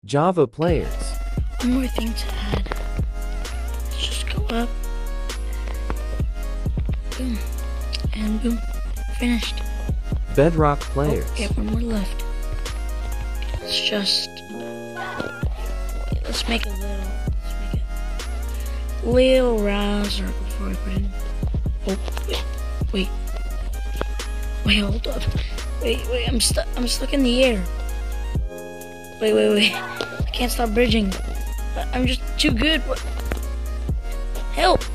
Java players. One more thing to add. Let's just go up. Boom. And boom. Finished. Bedrock players. Oh, yeah, one more left. Let's just... Wait, let's make a little rouser before I put in... Oh, wait. Wait, hold up. Wait, I'm stuck in the air. Wait. I can't stop bridging. I'm just too good. What? Help!